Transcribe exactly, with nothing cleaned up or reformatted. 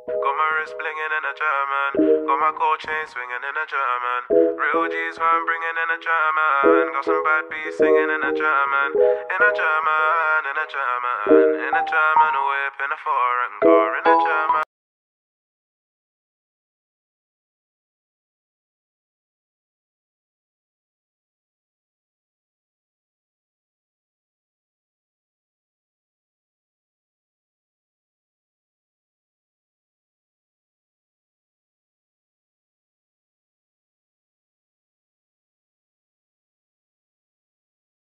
Got my wrist blinging in a German. Got my gold chain swinging in a German. Real G's who I'm bringing in a German. Got some bad beats singing in a German. In a German, in a German, in a German whip, in a foreign car, in a German.